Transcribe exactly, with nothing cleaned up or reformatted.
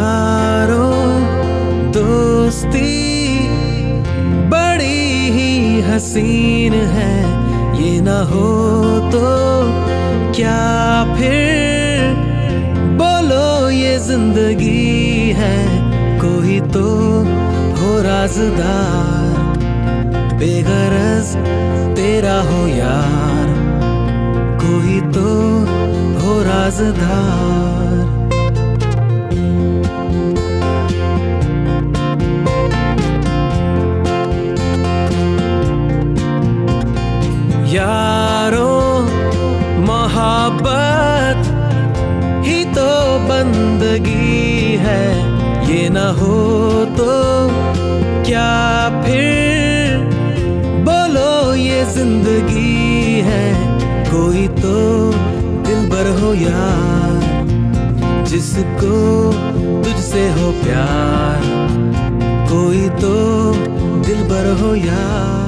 यारों दोस्ती बड़ी ही हसीन है, ये ना हो तो क्या फिर बोलो ये जिंदगी है। कोई तो हो राज़दार, बेगरज तेरा हो यार, कोई तो हो राज़दार। यारों मोहब्बत ही तो बंदगी है, ये ना हो तो क्या फिर बोलो ये जिंदगी है। कोई तो दिलबर हो यार, जिसको तुझसे हो प्यार, कोई तो दिलबर हो यार।